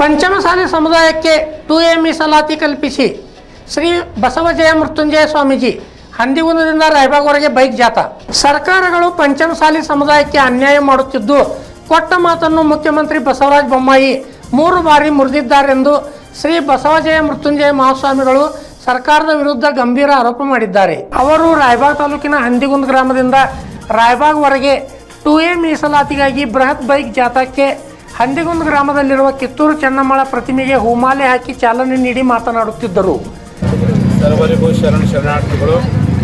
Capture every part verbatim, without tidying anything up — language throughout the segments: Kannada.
ಪಂಚಮಸಾಲಿ ಸಮುದಾಯಕ್ಕೆ ಟು ಎ ಮೀಸಲಾತಿ ಕಲ್ಪಿಸಿ ಶ್ರೀ ಬಸವಜಯ ಮೃತ್ಯುಂಜಯ ಸ್ವಾಮೀಜಿ ಹಂದಿಗುಂದದಿಂದ ರಾಯಬಾಗ್ವರೆಗೆ ಬೈಕ್ ಜಾಥಾ. ಸರ್ಕಾರಗಳು ಪಂಚಮಸಾಲಿ ಸಮುದಾಯಕ್ಕೆ ಅನ್ಯಾಯ ಮಾಡುತ್ತಿದ್ದು ಕೊಟ್ಟ ಮಾತನ್ನು ಮುಖ್ಯಮಂತ್ರಿ ಬಸವರಾಜ ಬೊಮ್ಮಾಯಿ ಮೂರು ಬಾರಿ ಮುರಿದಿದ್ದಾರೆಂದು ಶ್ರೀ ಬಸವಜಯ ಮೃತ್ಯುಂಜಯ ಮಹಾಸ್ವಾಮಿಗಳು ಸರ್ಕಾರದ ವಿರುದ್ಧ ಗಂಭೀರ ಆರೋಪ ಮಾಡಿದ್ದಾರೆ. ಅವರು ರಾಯಬಾಗ್ ತಾಲೂಕಿನ ಹಂದಿಗುಂದ ಗ್ರಾಮದಿಂದ ರಾಯಬಾಗ್ವರೆಗೆ ಟು ಎ ಮೀಸಲಾತಿಗಾಗಿ ಬೃಹತ್ ಬೈಕ್ ಜಾಥಾಕ್ಕೆ ಹಂದಿಗುಂದ ಗ್ರಾಮದಲ್ಲಿರುವ ಕಿತ್ತೂರು ಚೆನ್ನಮ್ಮಳ ಪ್ರತಿಮೆಗೆ ಹೂಮಾಲೆ ಹಾಕಿ ಚಾಲನೆ ನೀಡಿ ಮಾತನಾಡುತ್ತಿದ್ದರು. ಸರ್ವರಿಗೂ ಶರಣ ಶರಣಾರ್ಥಿಗಳು.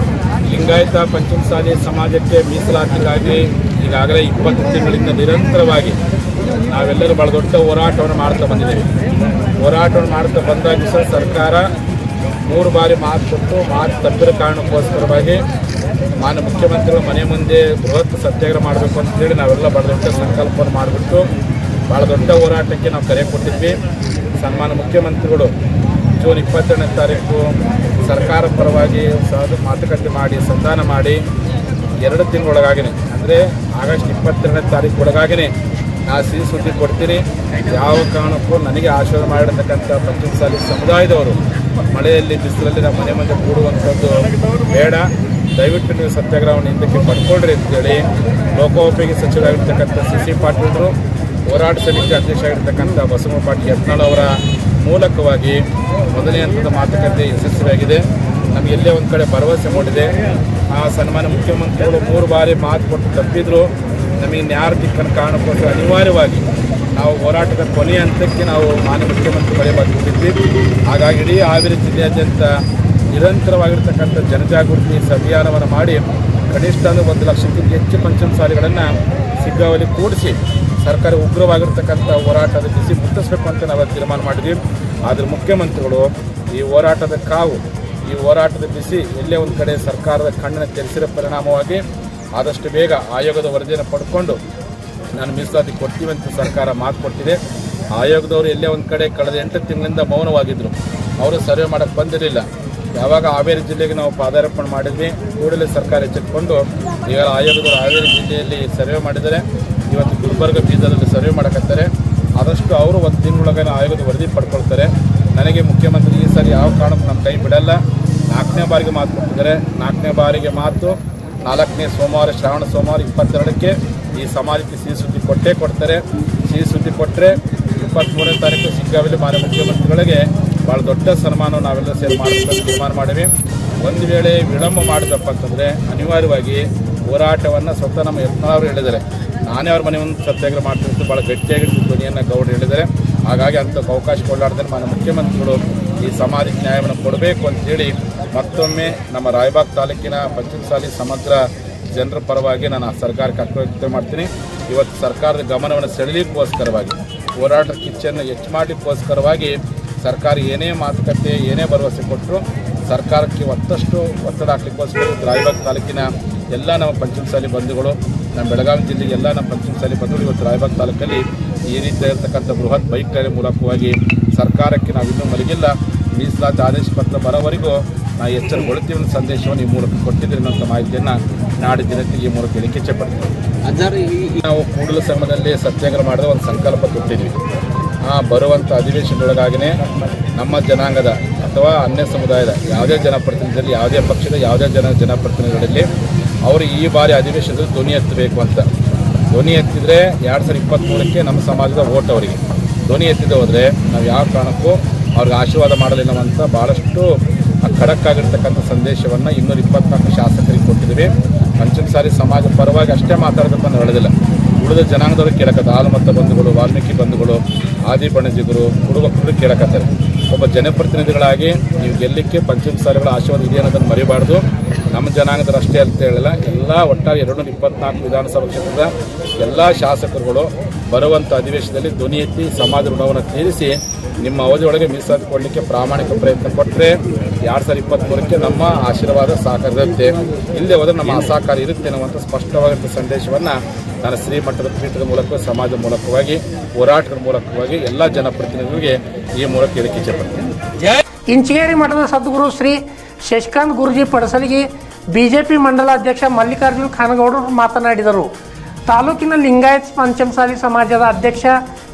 ಲಿಂಗಾಯತ ಪಂಚಮಸಾಲಿ ಸಮಾಜಕ್ಕೆ ಮೀಸಲಾತಿಗಾಗಿ ಈಗಾಗಲೇ ಇಪ್ಪತ್ತು ತಿಂಗಳಿಂದ ನಿರಂತರವಾಗಿ ನಾವೆಲ್ಲರೂ ಬಹಳ ದೊಡ್ಡ ಹೋರಾಟವನ್ನು ಮಾಡ್ತಾ ಬಂದಿದ್ದೇವೆ. ಹೋರಾಟವನ್ನು ಮಾಡ್ತಾ ಬಂದಾಗ ಸಹ ಸರ್ಕಾರ ಮೂರು ಬಾರಿ ಮಾತು ಕೊಟ್ಟು ಮಾತು ತಪ್ಪಿದ ಕಾರಣಕ್ಕೋಸ್ಕರವಾಗಿ ಮಾನ್ಯ ಮುಖ್ಯಮಂತ್ರಿಗಳು ಮನೆ ಮುಂದೆ ಬೃಹತ್ ಸತ್ಯಾಗ್ರಹ ಮಾಡಬೇಕು ಅಂತೇಳಿ ನಾವೆಲ್ಲ ಬಹಳ ದೊಡ್ಡ ಸಂಕಲ್ಪವನ್ನು ಮಾಡಿಬಿಟ್ಟು ಭಾಳ ದೊಡ್ಡ ಹೋರಾಟಕ್ಕೆ ನಾವು ಕರೆ ಕೊಟ್ಟಿದ್ವಿ. ಸನ್ಮಾನ್ಯ ಮುಖ್ಯಮಂತ್ರಿಗಳು ಜೂನ್ ಇಪ್ಪತ್ತೆರಡನೇ ತಾರೀಕು ಸರ್ಕಾರ ಪರವಾಗಿ ಸಹ ಮಾತುಕತೆ ಮಾಡಿ ಸಂಧಾನ ಮಾಡಿ ಎರಡು ತಿಂಗಳೊಳಗಾಗಿನೇ ಅಂದರೆ ಆಗಸ್ಟ್ ಇಪ್ಪತ್ತೆರಡನೇ ತಾರೀಕು ಒಳಗಾಗಿನೇ ನಾ ಸಿಹಿ ಸುದ್ದಿ ಕೊಡ್ತೀನಿ, ಯಾವ ಕಾರಣಕ್ಕೂ ನನಗೆ ಆಶೀರ್ವಾದ ಮಾಡಿರ್ತಕ್ಕಂಥ ಪಂಚಮಸಾಲಿ ಸಮುದಾಯದವರು ಮಳೆಯಲ್ಲಿ ಬಿಸಿಲಲ್ಲಿ ನಾವು ಮನೆ ಮುಂದೆ ಕೂಡುವಂಥದ್ದು ಬೇಡ, ದಯವಿಟ್ಟು ನೀವು ಸತ್ಯಾಗ್ರಹವನ್ನು ಹಿಂದಕ್ಕೆ ಪಡ್ಕೊಳ್ರಿ ಅಂತೇಳಿ ಲೋಕೋಪಯೋಗಿ ಸಚಿವರಾಗಿರ್ತಕ್ಕಂಥ ಸಿ ಸಿ ಪಾಟೀಲರು, ಹೋರಾಟ ಸಮಿತಿ ಅಧ್ಯಕ್ಷ ಆಗಿರ್ತಕ್ಕಂಥ ಬಸವ ಪಾಟೀಲ್ ಯತ್ನಾಳ್ ಅವರ ಮೂಲಕವಾಗಿ ಮೊದಲನೇ ಹಂತದ ಮಾತುಕತೆ ಯಶಸ್ವಿಯಾಗಿದೆ. ನಮಗೆ ಎಲ್ಲೇ ಒಂದು ಕಡೆ ಭರವಸೆ ಮೂಡಿದೆ. ಆ ಸನ್ಮಾನ್ಯ ಮುಖ್ಯಮಂತ್ರಿಗಳು ಮೂರು ಬಾರಿ ಮಾತು ಕೊಟ್ಟು ತಪ್ಪಿದ್ರು. ನಮಗೆ ನ್ಯಾಯ ದಿಕ್ಕನ್ನು ಕಾರಣಕ್ಕೋಸ್ಕರ ಅನಿವಾರ್ಯವಾಗಿ ನಾವು ಹೋರಾಟದ ಕೊನೆಯ ಹಂತಕ್ಕೆ ನಾವು ಮಾನ್ಯ ಮುಖ್ಯಮಂತ್ರಿ ಬಳಿ ಬಂದುಬಿಟ್ಟಿದ್ವಿ. ಹಾಗಾಗಿ ಇಡೀ ಹಾವೇರಿ ಜಿಲ್ಲೆಯಾದ್ಯಂತ ನಿರಂತರವಾಗಿರ್ತಕ್ಕಂಥ ಜನಜಾಗೃತಿ ಅಭಿಯಾನವನ್ನು ಮಾಡಿ ಕನಿಷ್ಠ ಅಂದರೆ ಒಂದು ಲಕ್ಷಕ್ಕಿಂತ ಹೆಚ್ಚು ಪಂಚಮಸಾಲಿಗಳನ್ನು ಸಿಗ್ಗಾವಲ್ಲಿ ಕೂಡಿಸಿ ಸರ್ಕಾರ ಉಗ್ರವಾಗಿರ್ತಕ್ಕಂಥ ಹೋರಾಟದ ಬಿಸಿ ಮುಟ್ಟಿಸ್ಬೇಕು ಅಂತ ನಾವು ತೀರ್ಮಾನ ಮಾಡಿದ್ವಿ. ಆದರೆ ಮುಖ್ಯಮಂತ್ರಿಗಳು ಈ ಹೋರಾಟದ ಕಾವು, ಈ ಹೋರಾಟದ ಬಿಸಿ ಎಲ್ಲೇ ಒಂದು ಕಡೆ ಸರ್ಕಾರದ ಕಣ್ಣನ್ನು ತೆರೆಸಿರೋ ಪರಿಣಾಮವಾಗಿ ಆದಷ್ಟು ಬೇಗ ಆಯೋಗದ ವರದಿಯನ್ನು ಪಡ್ಕೊಂಡು ನಾನು ಮೀಸಲಾತಿ ಕೊಡ್ತೀವಿ ಅಂತ ಸರ್ಕಾರ ಮಾತು ಕೊಟ್ಟಿದೆ. ಆಯೋಗದವರು ಎಲ್ಲೇ ಒಂದು ಕಡೆ ಕಳೆದ ಎಂಟು ತಿಂಗಳಿಂದ ಮೌನವಾಗಿದ್ದರು. ಅವರು ಸರ್ವೆ ಮಾಡೋಕ್ಕೆ ಬಂದಿರಲಿಲ್ಲ. ಯಾವಾಗ ಹಾವೇರಿ ಜಿಲ್ಲೆಗೆ ನಾವು ಪಾದಾರ್ಪಣೆ ಮಾಡಿದ್ವಿ, ಕೂಡಲೇ ಸರ್ಕಾರ ಎಚ್ಚೆತ್ತುಕೊಂಡು ಈಗ ಆಯೋಗದವರು ಹಾವೇರಿ ಜಿಲ್ಲೆಯಲ್ಲಿ ಸರ್ವೆ ಮಾಡಿದರೆ, ಇವತ್ತು ಗುಲ್ಬರ್ಗ ಬೀದರಲ್ಲಿ ಸರ್ವೆ ಮಾಡಕತ್ತಾರೆ. ಆದಷ್ಟು ಅವರು ಒಂದು ತಿಂಗಳೊಳಗೆ ಆಯೋಗದ ವರದಿ ಪಡ್ಕೊಳ್ತಾರೆ. ನನಗೆ ಮುಖ್ಯಮಂತ್ರಿ ಈ ಸಾರಿ ಯಾವ ಕಾರಣಕ್ಕೂ ನಮ್ಮ ಕೈ ಬಿಡಲ್ಲ. ನಾಲ್ಕನೇ ಬಾರಿಗೆ ಮಾತು ಕೊಟ್ಟಿದ್ದಾರೆ. ನಾಲ್ಕನೇ ಬಾರಿಗೆ ಮಾತು ನಾಲ್ಕನೇ ಸೋಮವಾರ ಶ್ರಾವಣ ಸೋಮವಾರ ಇಪ್ಪತ್ತೆರಡಕ್ಕೆ ಈ ಸಮಾಜಕ್ಕೆ ಸಿಹಿ ಸುದ್ದಿ ಕೊಟ್ಟೇ ಕೊಡ್ತಾರೆ. ಸಿಹಿ ಸುದ್ದಿ ಕೊಟ್ಟರೆ ಇಪ್ಪತ್ತ್ಮೂರನೇ ತಾರೀಕು ಸಿಗ್ಗಾವಲ್ಲಿ ಮಾನ್ಯ ಮುಖ್ಯಮಂತ್ರಿಗಳಿಗೆ ಭಾಳ ದೊಡ್ಡ ಸನ್ಮಾನ ನಾವೆಲ್ಲ ಸೇರಿ ಮಾಡಬೇಕಂತ ತೀರ್ಮಾನ ಮಾಡಿವಿ. ಒಂದು ವೇಳೆ ವಿಳಂಬ ಮಾಡಿದಪ್ಪ ಅಂತಂದರೆ ಅನಿವಾರ್ಯವಾಗಿ ಹೋರಾಟವನ್ನು ಸ್ವತಃ ನಮ್ಮ ಯತ್ನಾಳ್ ಅವರು ಹೇಳಿದ್ದಾರೆ. ನಾನೇ ಅವ್ರ ಮನೆ ಒಂದು ಸತ್ಯಾಗ್ರಹ ಮಾಡ್ತಿದ್ದು ಭಾಳ ಗಟ್ಟಿಯಾಗಿರ್ತಿದ್ದು ಧ್ವನಿಯನ್ನು ಗೌಡರು ಹೇಳಿದ್ದಾರೆ. ಹಾಗಾಗಿ ಅಂಥ ಅವಕಾಶ ಕೊಡಲಾರ್ದೇ ಮಾನ್ಯ ಮುಖ್ಯಮಂತ್ರಿಗಳು ಈ ಸಮಾಜಕ್ಕೆ ನ್ಯಾಯವನ್ನು ಕೊಡಬೇಕು ಅಂತೇಳಿ ಮತ್ತೊಮ್ಮೆ ನಮ್ಮ ರಾಯಬಾಗ್ ತಾಲೂಕಿನ ಪಂಚಮಸಾಲಿ ಸಮಗ್ರ ಜನರ ಪರವಾಗಿ ನಾನು ಸರ್ಕಾರಕ್ಕೆ ಅಕ್ರಮ ಮಾಡ್ತೀನಿ. ಇವತ್ತು ಸರ್ಕಾರದ ಗಮನವನ್ನು ಸೆಳೆಲಿಕ್ಕೋಸ್ಕರವಾಗಿ, ಹೋರಾಟದ ಕಿಚ್ಚನ್ನು ಹೆಚ್ಚು ಮಾಡಲಿಕ್ಕೋಸ್ಕರವಾಗಿ ಸರ್ಕಾರ ಏನೇ ಮಾತುಕತೆ ಏನೇ ಭರವಸೆ ಕೊಟ್ಟರು ಸರ್ಕಾರಕ್ಕೆ ಮತ್ತಷ್ಟು ಒತ್ತಡ ಹಾಕ್ಲಿಕ್ಕೋಸ್ಕರ ರಾಯಬಾಗ್ ತಾಲೂಕಿನ ಎಲ್ಲ ನಮ್ಮ ಪಂಚಮಸಾಲಿ ಬಂಧುಗಳು, ನಮ್ಮ ಬೆಳಗಾವಿ ಜಿಲ್ಲೆಗೆ ಎಲ್ಲ ನಮ್ಮ ಪಂಚಮಸಾಲಿ ಬಂಧುಗಳು ಇವತ್ತು ರಾಯಬಾಗ್ ತಾಲೂಕಲ್ಲಿ ಈ ರೀತಿಯಾಗಿರ್ತಕ್ಕಂಥ ಬೃಹತ್ ಬೈಕ್ ರ್ಯಾಲಿ ಮೂಲಕವಾಗಿ ಸರ್ಕಾರಕ್ಕೆ ನಾವು ಇನ್ನೂ ಮಲಗಿಲ್ಲ, ಮೀಸಲಾತಿ ಆದೇಶ ಪತ್ರ ಬರೋವರೆಗೂ ನಾವು ಎಚ್ಚರಗೊಳ್ತೀವಿ ಅನ್ನೋ ಸಂದೇಶವನ್ನು ಈ ಮೂಲಕ ಕೊಟ್ಟಿದ್ದೀರಿ ಅನ್ನೋ ಮಾಹಿತಿಯನ್ನು ನಾಡಿನ ಜನತೆಗೆ ಈ ಮೂಲಕ ಹೇಳಿಕೆ ಇಚ್ಛೆಪಡ್ತೀವಿ. ನಾವು ಕೂಡಲ ಸಮಯದಲ್ಲಿ ಸತ್ಯಾಗ್ರಹ ಮಾಡಿದ ಒಂದು ಸಂಕಲ್ಪ ಕೊಟ್ಟಿದ್ವಿ. ಆ ಬರುವಂಥ ಅಧಿವೇಶನದೊಳಗಾಗಿಯೇ ನಮ್ಮ ಜನಾಂಗದ ಅಥವಾ ಅನ್ಯ ಸಮುದಾಯದ ಯಾವುದೇ ಜನಪ್ರತಿನಿಧಿಯಲ್ಲಿ, ಯಾವುದೇ ಪಕ್ಷದ ಯಾವುದೇ ಜನ ಜನಪ್ರತಿನಿಧಿಗಳಲ್ಲಿ ಅವರು ಈ ಬಾರಿ ಅಧಿವೇಶನದಲ್ಲಿ ಧ್ವನಿ ಎತ್ತಬೇಕು ಅಂತ. ಧ್ವನಿ ಎತ್ತಿದರೆ ಎರಡು ಸಾವಿರದ ಇಪ್ಪತ್ತ್ಮೂರಕ್ಕೆ ನಮ್ಮ ಸಮಾಜದ ಓಟ್ ಅವರಿಗೆ ಧ್ವನಿ ಎತ್ತಿದೆ ಹೋದರೆ ನಾವು ಯಾವ ಕಾರಣಕ್ಕೂ ಅವ್ರಿಗೆ ಆಶೀರ್ವಾದ ಮಾಡಲಿಲ್ಲವಂತ ಭಾಳಷ್ಟು ಖಡಕ್ ಆಗಿರ್ತಕ್ಕಂಥ ಸಂದೇಶವನ್ನು ಇನ್ನೂರ ಇಪ್ಪತ್ನಾಲ್ಕು ಶಾಸಕರಿಗೆ ಕೊಟ್ಟಿದ್ದೀವಿ. ಪಂಚಮಸಾಲಿ ಸಮಾಜ ಪರವಾಗಿ ಅಷ್ಟೇ ಮಾತಾಡಬೇಕು ಅಂತ ಹೇಳೋದಿಲ್ಲ, ಉಳಿದ ಜನಾಂಗದವರು ಕೇಳಕತ್ತಾರೆ. ಆಲಮತ್ತ ಬಂಧುಗಳು, ವಾಲ್ಮೀಕಿ ಬಂಧುಗಳು, ಆದಿ ಬಣಜಿಗರು, ಕುಡುಬಕ್ಕರು ಕೇಳಕತ್ತಾರೆ. ಒಬ್ಬ ಜನಪ್ರತಿನಿಧಿಗಳಾಗಿ ನೀವು ಗೆಲ್ಲಕ್ಕೆ ಪಂಚಮಸಾಲಿಗಳ ಆಶೀರ್ವಾದ ಇದೆ ಅನ್ನೋದನ್ನು ಮರಿಬಾರ್ದು. ನಮ್ಮ ಜನಾಂಗದವರು ಅಷ್ಟೇ ಅಂತ ಹೇಳಿಲ್ಲ, ಎಲ್ಲ ಒಟ್ಟಾಗಿ ಎರಡು ನೂರ ಇಪ್ಪತ್ನಾಲ್ಕು ವಿಧಾನಸಭಾ ಕ್ಷೇತ್ರದ ಎಲ್ಲ ಶಾಸಕರುಗಳು ಬರುವಂಥ ಅಧಿವೇಶನದಲ್ಲಿ ಧ್ವನಿ ಎತ್ತಿ ಸಮಾಜ ಋಣವನ್ನು ತೀರಿಸಿ ನಿಮ್ಮ ಅವಧಿಯೊಳಗೆ ಮೀಸಲಾತಿ ಕೊಡಲಿಕ್ಕೆ ಪ್ರಾಮಾಣಿಕ ಪ್ರಯತ್ನ ಕೊಟ್ಟರೆ ಎರಡು ಸಾವಿರದ ಇಪ್ಪತ್ತ್ಮೂರಕ್ಕೆ ನಮ್ಮ ಆಶೀರ್ವಾದ ಸಹಕಾರ ಇರುತ್ತೆ. ಇಲ್ಲದೆ ಹೋದರೆ ನಮ್ಮ ಅಸಹಕಾರ ಇರುತ್ತೆ ಅನ್ನುವಂಥ ಸ್ಪಷ್ಟವಾಗಿದ್ದ ಸಂದೇಶವನ್ನು ನಾನು ಶ್ರೀಮಠದ ಪೀಠದ ಮೂಲಕ, ಸಮಾಜದ ಮೂಲಕವಾಗಿ, ಹೋರಾಟದ ಮೂಲಕವಾಗಿ ಎಲ್ಲ ಜನಪ್ರತಿನಿಧಿಗಳಿಗೆ ಈ ಮೂಲಕ ಹೇಳಿಕೆ ಇಚ್ಛೆಪಡ್ತೀನಿ. ಇಂಚಿಗೇರಿ ಮಠದ ಸದ್ಗುರು ಶ್ರೀ ಶಶಿಕಾಂತ್ ಗುರುಜಿ ಪಡಸಲಿಗಿ ಬಿಜೆಪಿ ಮಂಡಲಾಧ್ಯಕ್ಷ ಮಲ್ಲಿಕಾರ್ಜುನ್ ಖಾನಗೌಡರು ಮಾತನಾಡಿದರು. ತಾಲೂಕಿನ ಲಿಂಗಾಯತ್ ಪಂಚಮಸಾಲಿ ಸಮಾಜದ ಅಧ್ಯಕ್ಷ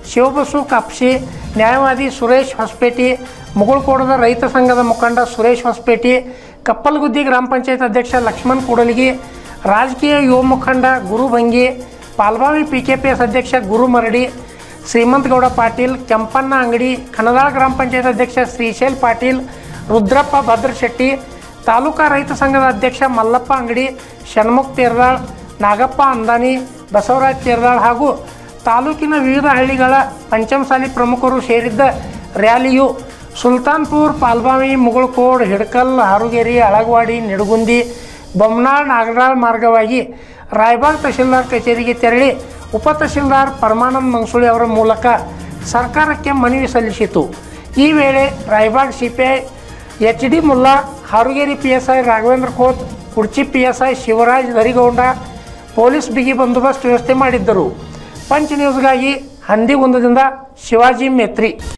ಶಿವಬಸು ಕಾಪ್ಸಿ, ನ್ಯಾಯವಾದಿ ಸುರೇಶ್ ಹೊಸಪೇಟಿ, ಮುಗುಳ್ಕೋಡದ ರೈತ ಸಂಘದ ಮುಖಂಡ ಸುರೇಶ್ ಹೊಸಪೇಟಿ, ಕಪ್ಪಲ್ಗುದ್ದಿ ಗ್ರಾಮ ಪಂಚಾಯತ್ ಅಧ್ಯಕ್ಷ ಲಕ್ಷ್ಮಣ್ ಕೂಡಲಗಿ, ರಾಜಕೀಯ ಯುವ ಮುಖಂಡ Guru Bhangi, Palbavi P K P S ಅಧ್ಯಕ್ಷ ಗುರು ಮರಡಿ, ಶ್ರೀಮಂತಗೌಡ ಪಾಟೀಲ್, ಕೆಂಪಣ್ಣ ಅಂಗಡಿ, ಖನದಾಳ ಗ್ರಾಮ ಪಂಚಾಯತ್ ಅಧ್ಯಕ್ಷ ಶ್ರೀಶೈಲ್ ಪಾಟೀಲ್, ರುದ್ರಪ್ಪ ಭದ್ರಶೆಟ್ಟಿ, ತಾಲೂಕಾ ರೈತ ಸಂಘದ ಅಧ್ಯಕ್ಷ ಮಲ್ಲಪ್ಪ ಅಂಗಡಿ, ಷಣ್ಮುಖ್ ತೇರ್ದಾಳ್, ನಾಗಪ್ಪ ಅಂದಾನಿ, ಬಸವರಾಜ್ ತೇರ್ದಾಳ್ ಹಾಗೂ ತಾಲೂಕಿನ ವಿವಿಧ ಹಳ್ಳಿಗಳ ಪಂಚಮಸಾಲಿ ಪ್ರಮುಖರು ಸೇರಿದ್ದ ರ್ಯಾಲಿಯು ಸುಲ್ತಾನ್ಪುರ್, ಪಾಲ್ಬಾವಿ, ಮುಗುಳ್ಕೋಡ್, ಹಿಡಕಲ್, ಹಾರುಗೇರಿ, ಅಳಗವಾಡಿ, ನಿಡಗುಂದಿ, ಬೊಮ್ಮನಾಳ್, ನಾಗರಾಳ್ ಮಾರ್ಗವಾಗಿ ರಾಯಬಾಗ್ ತಹಶೀಲ್ದಾರ್ ಕಚೇರಿಗೆ ತೆರಳಿ ಉಪ ತಹಶೀಲ್ದಾರ್ ಪರಮಾನಂದ್ ಮಂಗಸುಳಿ ಅವರ ಮೂಲಕ ಸರ್ಕಾರಕ್ಕೆ ಮನವಿ ಸಲ್ಲಿಸಿತು. ಈ ವೇಳೆ Raybag C P I H D Mulla, Harugeri P S I Raghavendra Khot, Kudchi P S I Shivraj Darigouda police ಬಿಗಿ ಬಂದೋಬಸ್ತ್ ವ್ಯವಸ್ಥೆ ಮಾಡಿದ್ದರು. ಪಂಚ್ ನ್ಯೂಸ್ಗಾಗಿ ಹಂದಿಗುಂದದಿಂದ ಶಿವಾಜಿ ಮೇತ್ರಿ.